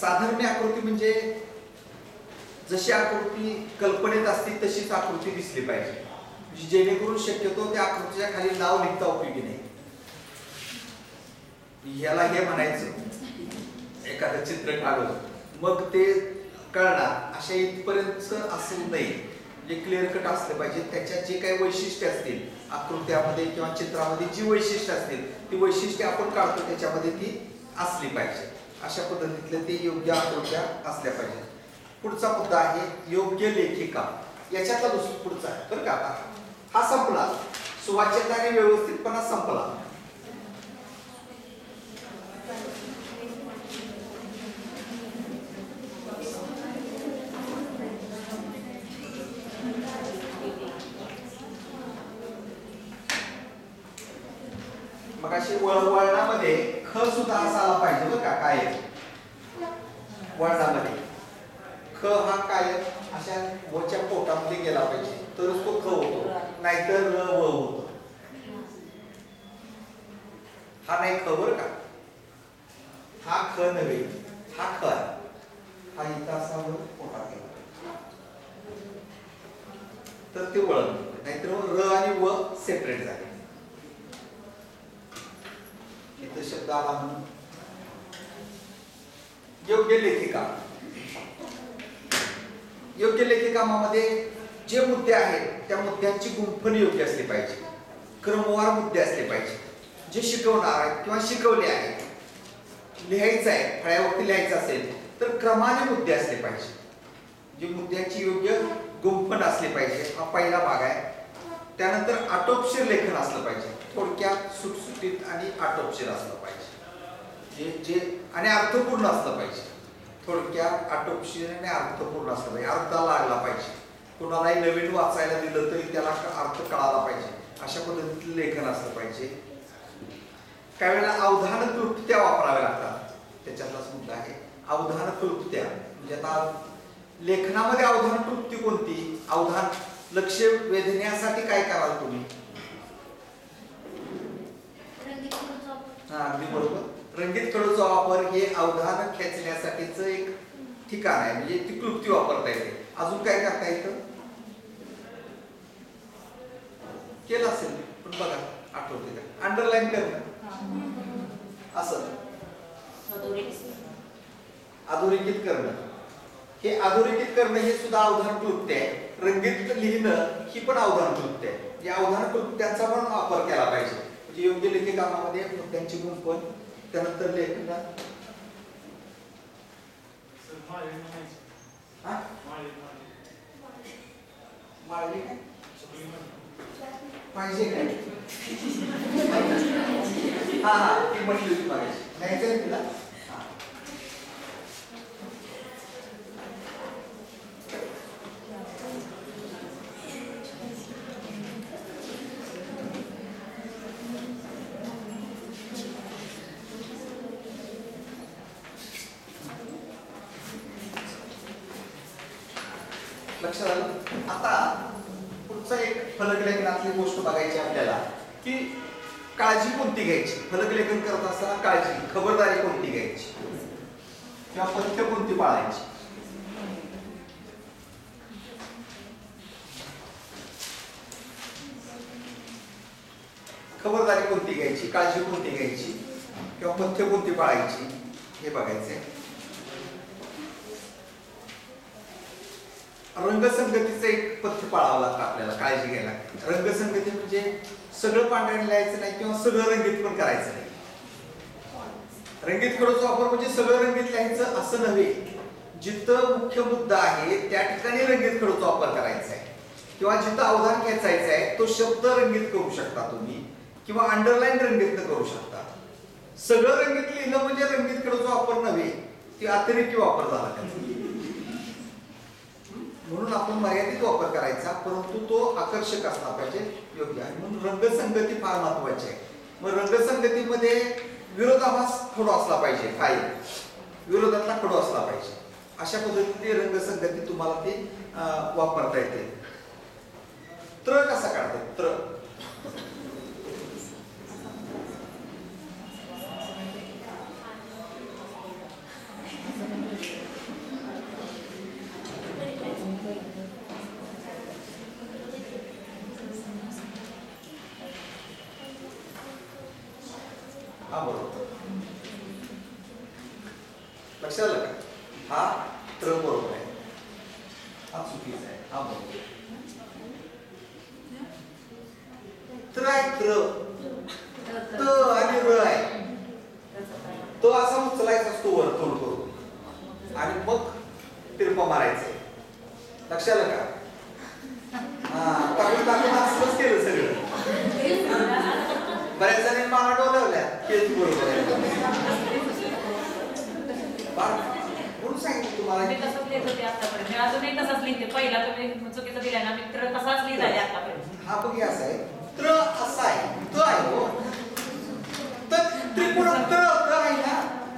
साधर्म्य आकृती म्हणजे जशी आकृती कल्पनेत असते तशीच आकृती दिसली पाहिजे, म्हणजे जेणेकरून शक्यतो त्या आकृतीच्या खाली नाव लिहिता उपयोगी नाही. ह्याला हे म्हणायचं एखादं चित्र काढून मग ते कळणार अशा इथपर्यंत असू नये, म्हणजे क्लिअर कट असलं पाहिजे. त्याच्यात जे काही वैशिष्ट्य असतील आकृत्यामध्ये किंवा चित्रामध्ये जी वैशिष्ट्य असतील ती वैशिष्ट्ये आपण काढतो त्याच्यामध्ये ती असली पाहिजे. अशा पद्धतीतले ते योग्य आकृत्या असल्या पाहिजे. पुढचा मुद्दा आहे योग्य लेखिका. याच्यातला पुढचा आहे बरं का. आता हा संपला, सुवाच्यता आणि व्यवस्थितपणा संपला. मग अशी वळणामध्ये ख सुद्धा असायला पाहिजे बरं का. काय वळणामध्ये ख हा काय अशा वच्या पोटामध्ये गेला पाहिजे तरच तो ख होतो, नाहीतर र व होतो. हा नाही ख बरं का. हा ख नव्हे, हा ख आहे. हा इथं असा वर पोटात गेला तर ते वळण, नाहीतर र आणि व सेपरेट झाले. इथं शब्द आला म्हणून योग्य लेखिका. योग्य लेखिकामध्ये जे मुद्दे आहेत त्या मुद्द्यांची गुंफण योग्य असली पाहिजे, क्रमवार मुद्दे असले पाहिजे. जे शिकवणार आहेत किंवा शिकवले आहेत, लिहायचं आहे फळ्यावरती लिहायचं असेल तर क्रमाने मुद्दे असले पाहिजे. जे मुद्द्यांची योग्य गुंफण असली पाहिजे, हा पहिला भाग आहे. त्यानंतर आटोपशीर लेखन असलं पाहिजे, थोडक्यात सुटसुटीत आणि आटोपशीर असलं पाहिजे. जे आणि अर्थपूर्ण असलं पाहिजे. थोडक्यात आटोपशीर आणि अर्थपूर्ण असलं पाहिजे, अर्थाला लागला पाहिजे. कुणालाही नवीन वाचायला दिलं तरी त्याला अर्थ कळाला पाहिजे, अशा पद्धतीचं लेखन असलं पाहिजे. काही वेळेला अवधान क्लुप्त्या वापराव्या लागतात, त्याच्यातलाच मुद्दा आहे अवधान क्लुप्त्या. म्हणजे आता लेखनामध्ये अवधान क्लुप्ती कोणती? अवधान लक्ष वेधण्यासाठी काय कराल तुम्ही? हा अगदी बरोबर. रंगीत खडूचा वापर हे अवधान खेचण्यासाठीच एक ठिकाण आहे, म्हणजे ती क्लुप्ती वापरता येते. अजून काय करता येतं? केलं असेल पण बघा आठवते का? अंडरलाईन करणं, असं अधोरेखित करणं. हे अधोरेखित करणं हे सुद्धा अवधान क्लुप्ती आहे. रंगीत लिहिणं ही पण अवधान क्लुप्ती आहे. या अवधान क्लुप्त्यांचा पण वापर केला पाहिजे. म्हणजे योग्य लेखिकामध्ये मुद्द्यांची गुंफण, त्यानंतर लेखन पाहिजे काय? हा हा ती म्हटली होती पाहिजे नाही तर तिला लक्षात आलं. आता पुढचा एक फलकलेखनातली गोष्ट बघायची आपल्याला की काळजी कोणती घ्यायची. फलकलेखन करत असताना काळजी, खबरदारी कोणती घ्यायची किंवा पथ्य कोणती पाळायची. खबरदारी कोणती घ्यायची, काळजी कोणती घ्यायची किंवा पथ्य कोणती पाळायची हे बघायचंय. रंगसंगतीचं एक पथ्य पाळावं लागतं आपल्याला, काळजी घ्यायला. रंगसंगती म्हणजे सगळं पांढऱ्याने लिहायचं नाही किंवा सगळं रंगीत पण करायचं नाही. रंगीत खडूचा वापर म्हणजे सगळं रंगीत लिहायचं असं नव्हे. जिथं मुख्य मुद्दा आहे त्या ठिकाणी रंगीत खडूचा वापर करायचा आहे, किंवा जिथं अवधान खेचायचं आहे तो शब्द रंगीत करू शकता तुम्ही, किंवा अंडरलाईन रंगीत करू शकता. सगळं रंगीत लिहिलं म्हणजे रंगीत खडूचा वापर नव्हे, ती अतिरेकी वापर झाला. म्हणून आपण मर्यादित वापर करायचा, परंतु तो आकर्षक असला पाहिजे, योग्य आहे. म्हणून रंगसंगती फार महत्वाची आहे. मग रंगसंगतीमध्ये विरोधाभास खडू असला पाहिजे, काय विरोधातला खडू असला पाहिजे. अशा पद्धतीने रंगसंगती तुम्हाला ती वापरता येते. त्र कसा काढतात? त्र लक्षात आलं का? हा त्र बरोबर आहे, हा चुकीचा आहे, हा बरोबर. त्र आहे, त्र, त आणि र आहे. तो असा उचलायचा असतो वर तोड करून आणि मग तिरपा मारायचं. लक्षात आलं का? हा टाकून टाकून असंच केलं सगळं. बऱ्याच जणांनी माना डोलवल्या, तेच बरोबर आहे म्हणून सांगितलं तुम्हाला. मी तसंच लिहित होते आतापर्यंत, मी अजूनही तसंच लिहिते. पहिला तुम्ही चुकीचं दिलाय ना, मी त्र तसाच लिहित आहे आतापर्यंत. हा बघ असं आहे, त्र असा आहे, त आहे हो, तर त्रिकोण त्र आहे ना,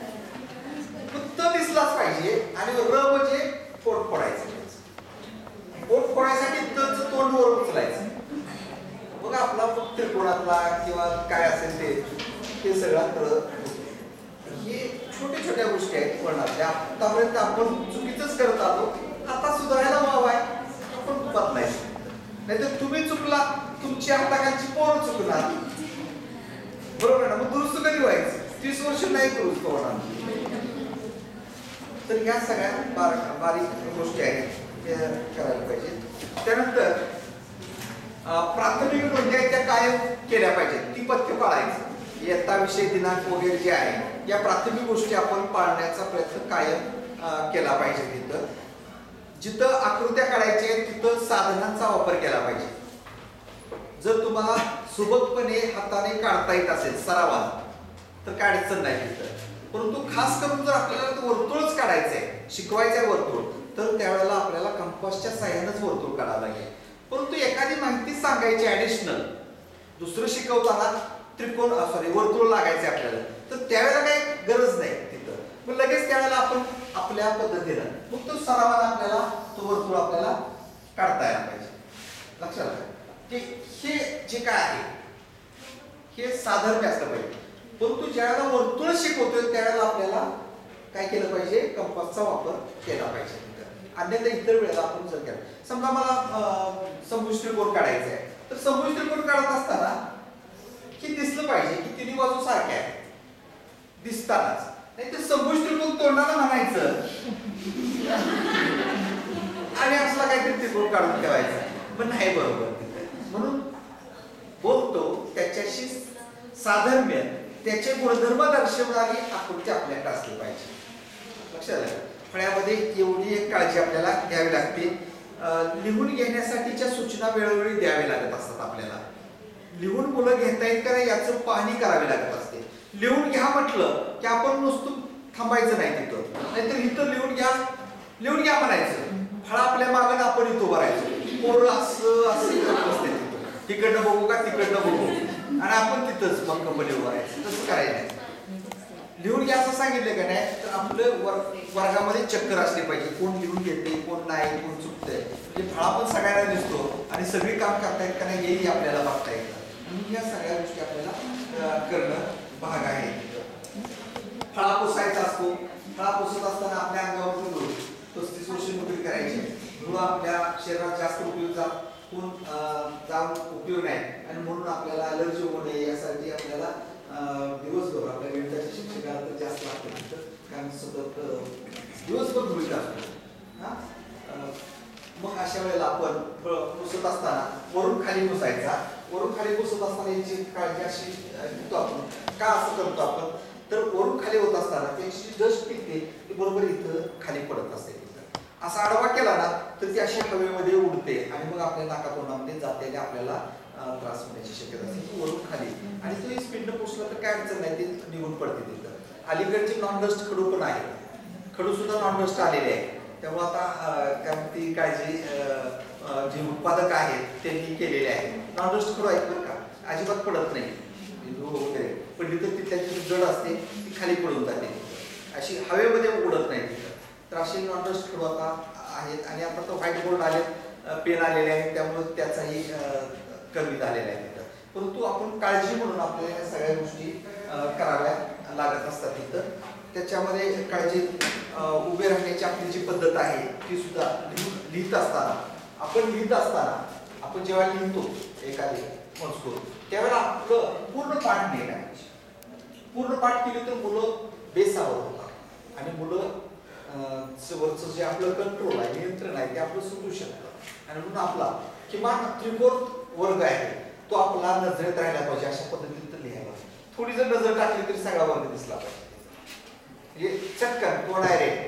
त दिसलाच पाहिजे आणि र म्हणजे पोट फोडायचं. पोट फोडायसाठी तच तोंड वर उचलायचं. मग आपला त्रिकोणातला किंवा काय असेल ते सगळा त्र. हे छोट्या छोट्या गोष्टी आहेत वर्णातल्या. आतापर्यंत आपण चुकीचंच करत आलो, आता सुधारायला वाव आहे, आपण बदलायचं. नाहीतर तुम्ही चुकला, तुमची हाताखालची पोरं चुकणार, बरोबर ना? मग दुरुस्त कधी व्हायचं? 30 वर्ष नाही दुरुस्त होणार. तर ह्या सगळ्या बारीक गोष्टी आहेत त्या करायला पाहिजे. त्यानंतर प्राथमिक नोंदी त्या कायम केल्या पाहिजेत, ती पथ्य पाळायचं. इयत्ता विषय दिनांक वगैरे जे आहे या प्राथमिक गोष्टी आपण पाळण्याचा प्रयत्न कायम केला पाहिजे. तिथं जिथं आकृत्या काढायच्या आहेत तिथं साधनांचा वापर केला पाहिजे. जर तुम्हाला सुबकपणे हाताने काढता येत असेल सरावात तर काय अडचण नाही तिथं. परंतु खास करून जर आपल्याला वर्तुळच काढायचंय, शिकवायचंय वर्तुळ, तर त्यावेळेला आपल्याला कंपासच्या साह्यानंच वर्तुळ काढावं लागेल. परंतु एखादी माहिती सांगायची ऍडिशनल, दुसरं शिकवताना वर्तुळ लागायचे आपल्याला, तर त्यावेळेला काही गरज नाही तिथं. मग लगेच त्यावेळेला आपण आपल्या पद्धतीनं मग तो सरावाने आपल्याला तो वर्तुळ आपल्याला काढता यायला पाहिजे. लक्षात घ्या की हे जे काय आहे हे साधर्म्य असलं पाहिजे. परंतु ज्यावेळेला वर्तुळ शिकवतोय त्यावेळेला आपल्याला काय केलं पाहिजे? कंपासचा वापर केला पाहिजे. अन्यथा इतर वेळेला आपण जर केलं, समजा मला समभुज त्रिकोण काढायचा आहे, तर समभुज त्रिकोण काढत असताना की दिसलं पाहिजे की तिन्ही बाजू सारख्या आहेत दिसतानाच. नाही तर समभुज त्रिकोण तोंडाला म्हणायचं आणि असला काहीतरी त्रिकोण काढून ठेवायचा, पण नाही बरोबर. म्हणून बोलतो त्याच्याशी साधर्म्य, त्याचे गुणधर्म दर्शवणारी आकृती आपल्याकडे असली पाहिजे. लक्षात आलं? फळ्यामध्ये एवढी एक काळजी आपल्याला घ्यावी लागते. लिहून घेण्यासाठीच्या सूचना वेळोवेळी द्यावी लागत असतात आपल्याला. लिहून मुलं घेता येईल का याचं पाहणी करावी लागत असते. लिहून घ्या म्हटलं की आपण नुसतं थांबायचं नाही तिथं, नाहीतर इथं लिहून घ्या म्हणायचं. फळा आपल्या मागं आपण इथं उभं राहायचं. पोरं असं करत असते, तिकडनं बघू का तिकडनं बघू, आणि आपण तिथंच मग कंपनी उभं राहायचं. तसं करायचं नाही. लिहून घ्या असं सांगितलं का नाही तर आपलं वर्गामध्ये चक्कर असली पाहिजे. कोण लिहून घेते, कोण नाही, कोण चुकतंय. म्हणजे फळा पण सगळ्यांना दिसतो आणि सगळी काम करतायत का नाही हेही आपल्याला बघता येतं. म्हणून या सगळ्या गोष्टी आपल्याला करणं भाग आहे. फळा पुसायचा असतो. फळा पुसत असताना आपल्या अंगावर धूळ 35 वर्ष नोकरी करायची. धूळ आपल्या शरीरात जास्त उपयोग जाऊन उपयोग नाही, आणि म्हणून आपल्याला अलर्जी होऊ नये यासाठी आपल्याला दिवसभर आपल्या गणिताच्या शिक्षकाला तर जास्त लागतं, कारण सतत दिवसभर धुळीत असतो. मग अशा वेळेला आपण पुसत असताना वरून खाली पुसायचा. वरून खाली पुसत असताना याची काळजी अशी घेतो आपण. का असं करतो आपण? तर वरून खाली होत असताना त्याची डस्ट पिकते ती बरोबर इथं खाली पडत असते. असा आडवा केला ना तर ती अशी हवेमध्ये उडते आणि मग आपल्या नाकातोंडामध्ये जाते आणि आपल्याला त्रास होण्याची शक्यता असते. वरून खाली, आणि तो स्पीडनं पुसला तर काय अडचण नाही, ते निघून पडते तिथं. अलीकडचे नॉन डस्ट खडू पण आहे, खडू सुद्धा नॉन डस्ट आलेले आहे. त्यामुळे आता ती काळजी जे उत्पादक आहेत त्यांनी केलेली आहे. नॉन डस्ट खडू आहेत बरं का, अजिबात पडत नाही. वगैरे पडली तर ती त्याची जड असते, ती खाली पडून जाते, अशी हवेमध्ये उडत नाही तिथं. तर असे नॉन डस्ट खडू आता आहेत. आणि आता तो व्हाईट बोर्ड आले, पेन आलेले आहेत, त्यामुळे त्याचाही कमी झालेला आहे तिथं. परंतु आपण काळजी म्हणून आपल्याला या सगळ्या गोष्टी कराव्या लागत असतात तिथं. त्याच्यामध्ये काळजी उभे राहण्याची आपली जी पद्धत आहे ती सुद्धा लिहित असताना आपण जेव्हा लिहितो एखादे मजकूर त्यावेळेला आपलं पूर्ण पाठ नाही करायची. पूर्ण पाठ केली तर मुलं बेसावत होतात. आणि मुलं वरचं जे आपलं कंट्रोल आहे, नियंत्रण आहे, ते आपलं सुटू शकतं. आणि म्हणून आपला किमान 3/4 वर्ग आहे तो आपला नजरेत राहिला पाहिजे, अशा पद्धतीने लिहायला. थोडी जर नजर टाकली तरी सगळा वर्ग दिसला पाहिजे. म्हणजे चटकन कोण आहे रे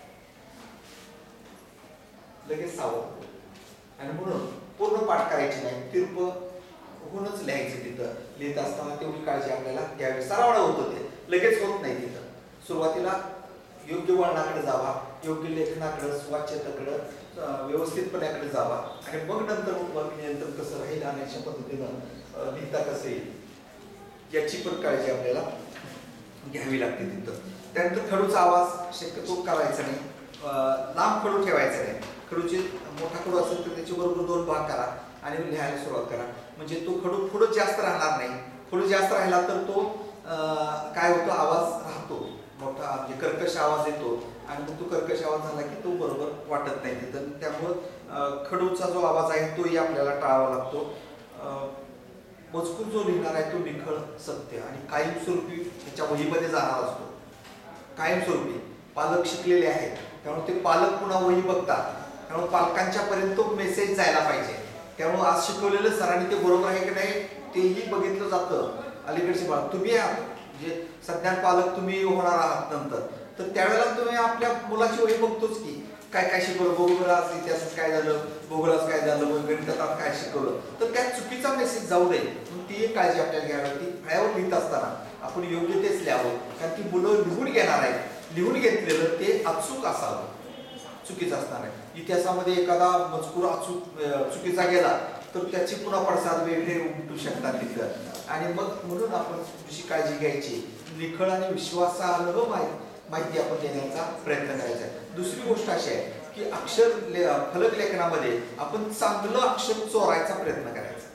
लगेच सावध. आणि म्हणून पूर्ण पाठ करायची नाही, तिरप होऊनच लिहायचं. तिथं लिहित असताना तेवढी काळजी आपल्याला घ्यावी. सरावानं होतं, ते लगेच होत नाही. तिथं सुरुवातीला योग्य वळणाकडे जावा, योग्य लेखनाकडे, वाच्यतेकडे, व्यवस्थितपणाकडे जावा, आणि मग नंतर वर्ग नियंत्रण कसं राहील आणि अशा पद्धतीनं लिहिता कसं येईल याची पण काळजी आपल्याला घ्यावी लागते तिथं. त्यानंतर खडूचा आवाज शक्यतो करायचा नाही, लांब खडू ठेवायचा नाही. खडूचे मोठा खडू असेल तर त्याचे बरोबर 2 भाग करा आणि लिहायला सुरुवात करा. म्हणजे तो खडू पुढे जास्त राहणार नाही. पुढे जास्त राहिला तर तो काय होतो, आवाज राहतो मोठा, म्हणजे कर्कश आवाज येतो, आणि मग तो कर्कश आवाज झाला की तो बरोबर वाटत नाही तिथं. त्यामुळं खडूचा जो आवाज आहे तोही आपल्याला टाळावा लागतो. मजकूर जो लिहिणार आहे तो निखळ, सत्य आणि कायमस्वरूपी त्याच्या वहीमध्ये जाणार असतो. कायमस्वरूपी पालक शिकलेले आहेत, त्यामुळे ते पालक पुन्हा वही बघतात, त्यामुळे पालकांच्या पर्यंत तो मेसेज जायला पाहिजे. त्यामुळे आज शिकवलेलं सरांनी ते बरोबर आहे की नाही तेही बघितलं जातं. अलीकडचे बाळ तुम्ही आहात, म्हणजे सध्या पालक तुम्ही होणार आहात नंतर, तर त्यावेळेला तुम्ही आपल्या मुलाची वही बघतोच की काय काय शिकवलं, भूगोल आज इतिहासात काय झालं, भूगोलात काय झालं, गणितात काय शिकवलं, तर त्यात चुकीचा मेसेज जाऊ नये म्हणून ती एक काळजी आपल्याला घ्यावी लागते. फळ्यावर लिहित असताना आपण योग्य तेच लिहावं, कारण ती मुलं लिहून घेणार आहेत. लिहून घेतलेलं ते अचूक असावं, चुकीचं असणार आहे. इतिहासामध्ये एखादा मजकूर अचूक चुकीचा गेला तर त्याची पुन्हा पडसाद वेगळे उमटू शकतात तिथं. आणि मग म्हणून आपण अशी काळजी घ्यायची, निखळ आणि विश्वासार्ह माहिती आपण देण्याचा प्रयत्न करायचा. दुसरी गोष्ट अशी आहे की फलक लेखनामध्ये आपण चांगलं अक्षर चोरायचा प्रयत्न करायचा.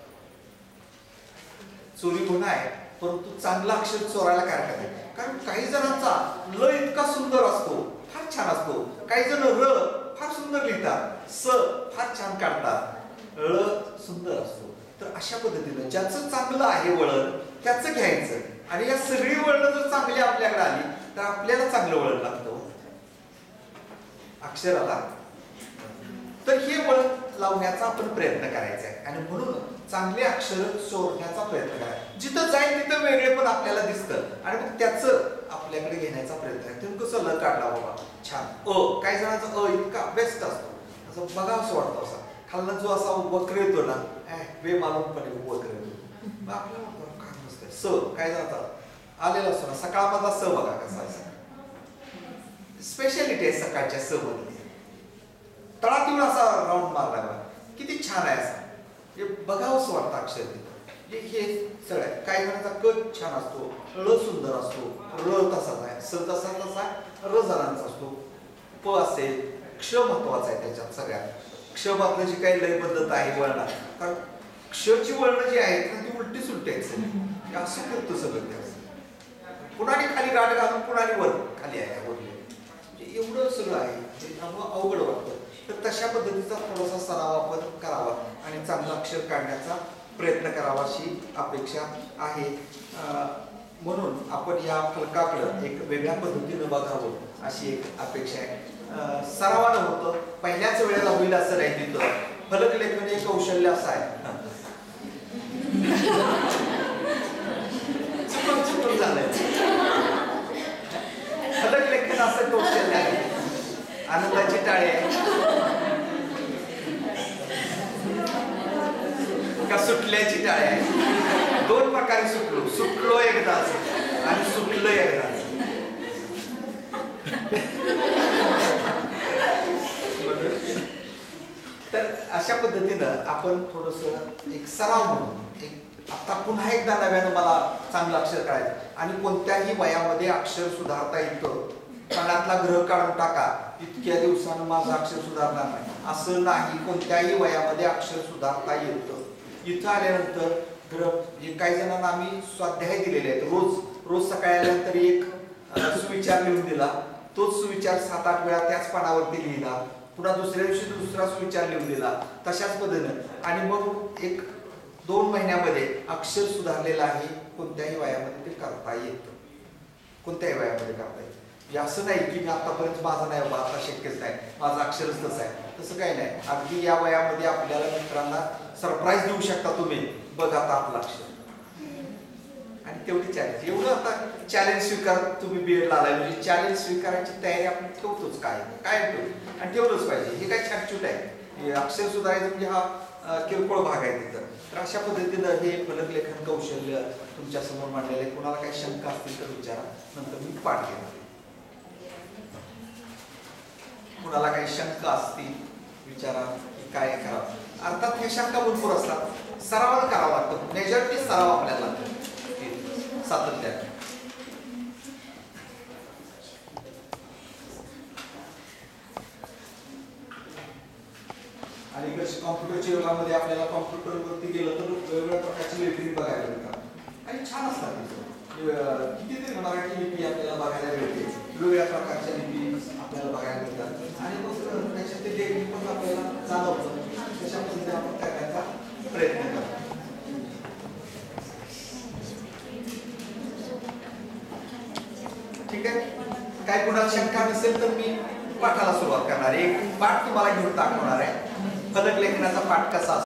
चोरी गुन्हा आहे, परंतु चांगला अक्षर चोरायला काय हरकत आहे. कारण काही जणांचा ल इतका सुंदर असतो, फार छान असतो. काही जण र फार सुंदर लिहितात, स फार छान काढतात, ळ सुंदर असतो. तर अशा पद्धतीनं ज्याचं चांगलं आहे वळण त्याचं घ्यायचं, आणि या सगळी वळण जर चांगली आपल्याकडे आली तर आपल्याला चांगलं वळण लागतं अक्षराला. तर हे वळण लावण्याचा आपण प्रयत्न करायचा आहे. आणि म्हणून चांगले अक्षर चोरण्याचा प्रयत्न करायचा. जिथं जाईल तिथं वेगळे पण आपल्याला दिसतं, आणि मग त्याचं आपल्याकडे घेण्याचा प्रयत्न आहे. तुम्ही कसं ल काढला बाबा छान, काही जणांचा इतका बेस्ट असतो, असं बघावं असं वाटतं. असा खालना जो असा वक्र येतो ना, बेमालूमपणे वक्र येतो, मग आपल्याला काय नसतं. स काय जातात आलेला असतो ना, सकाळमधला स बघा कसा असा स्पेशालिटी आहे सकाळच्या स मध्ये. तळात येऊन असा राऊंड मारला बघा, किती छान आहे असं, हे बघावंच वाटतं अक्षर तिथं. हे सगळं काही जणांचा क छान असतो, ळ सुंदर असतो, र तसाच आहे, स तसा तसा र जणांचा असतो, प असेल, क्ष महत्वाचा आहे त्याच्यात सगळ्यात. क्ष मात्र जी काही लयबद्धता आहे वळणात, कारण क्षची वळण जी आहेत ना ती उलटी सुलटी आहेत सगळी, असं करतो सगळं ते. पुन्हा खाली गाठ घालून पुन्हा वर खाली आहे वरले, एवढं सगळं आहे त्यामुळे अवघड वाटतं. तर तशा पद्धतीचा थोडासा सराव आपण करावा आणि चांगलं अक्षर काढण्याचा प्रयत्न करावा अशी अपेक्षा आहे. म्हणून आपण या फलकाकडं एक वेगळ्या पद्धतीनं बघावं अशी एक अपेक्षा आहे. सरावानं होतं, पहिल्याच वेळेला होईल असं नाही. तिथं फलक लेखन हे कौशल्य असं आहे, चुकून झालंय. फलक लेखन असं कौशल्य आहे. आनंदाची टाळे का सुटल्याची टाळे आहे. 2 प्रकारे सुटलो एकदाच आणि सुटलं एकदाच. तर अशा पद्धतीनं आपण थोडस एक सराव म्हणून आता पुन्हा एकदा नव्यानं मला चांगलं अक्षर काढायचं, आणि कोणत्याही वयामध्ये अक्षर सुधारता येतं. कानातला ग्रह काढून टाका, इतक्या दिवसानं माझं अक्षर सुधारणार नाही असं नाही. कोणत्याही वयामध्ये अक्षर सुधारता येतं. इथं आल्यानंतर ग्रह काही जणांना आम्ही स्वाध्याय दिलेले आहेत. रोज सकाळी आल्यानंतर एक सुविचार लिहून दिला, तोच सुविचार 7-8 वेळा त्याच पानावरती लिहिला, पुन्हा दुसऱ्या दिवशी दुसरा सुविचार लिहून दिला, तशाच पद्धतीनं. आणि मग 1-2 महिन्यामध्ये अक्षर सुधारलेलं आहे. कोणत्याही वयामध्ये ते करता येतं, कोणत्याही वयामध्ये करता येतं. हे असं नाही की मी आतापर्यंत माझं नाही बाबा आता शक्यच नाही, माझं अक्षरच तसं आहे, तसं काही नाही. अगदी या वयामध्ये आपल्याला मित्रांना सरप्राईज देऊ शकता तुम्ही. बघ आता आपलं अक्षर, आणि तेवढी चॅलेंज, एवढं आता चॅलेंज स्वीकार. तुम्ही बीएड ला आलाय म्हणजे चॅलेंज स्वीकारायची तयारी आपण ठेवतोच, काय ठेवतो आणि ठेवलंच पाहिजे. हे काय छाटछूट आहे, अक्षर सुधारायचं म्हणजे हा किरकोळ भाग आहे तिथं. तर अशा पद्धतीनं हे फलकलेखन कौशल्य तुमच्या समोर मांडलेलं आहे. कुणाला काही शंका असतील तर विचारा, नंतर मी पाठ घेणार. कुणाला काही शंका असतील विचारा की काय करावं. अर्थात हे शंका भरपूर असतात, सराव करावा लागतो. मेजॉरिटी सराव आपल्याला सातत्याने. आणि कॉम्प्युटरच्या युगामध्ये आपल्याला कॉम्प्युटरवरती गेलं तर वेगवेगळ्या प्रकारची लिपी बघायला मिळतात आणि छान असतात. कितीतरी मराठी लिपी आपल्याला बघायला मिळते, वेगवेगळ्या प्रकारच्या लिपी आपल्याला बघायला मिळतात आणि मग त्याच्यात ते टेक्निक पण आपल्याला जाणवतं. तशा पद्धतीने आपण करण्याचा प्रयत्न करतो. ठीक आहे. काय कुणाला शंका नसेल तर मी पाठाला सुरुवात करणार आहे. एक पाठ तुम्हाला घेऊन दाखवणार आहे, फलक लेखनाचा पाठ कसा असतो.